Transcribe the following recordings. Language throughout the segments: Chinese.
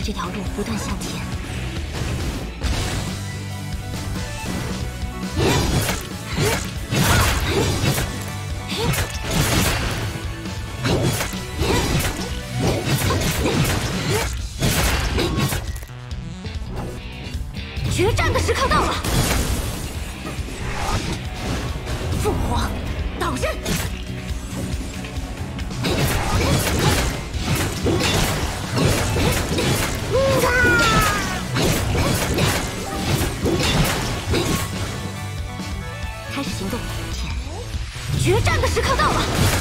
这条路不断向前。决战的时刻到了！复活，导刃。 开始行动，决战的时刻到了！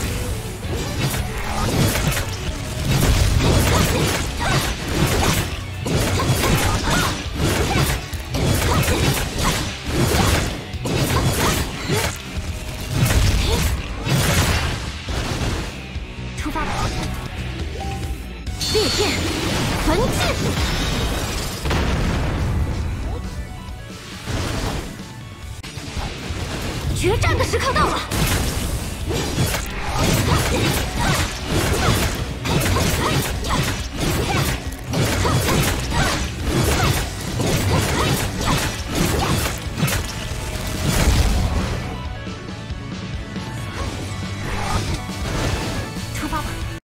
出发吧！裂剑，焚剑。 决战的时刻到了！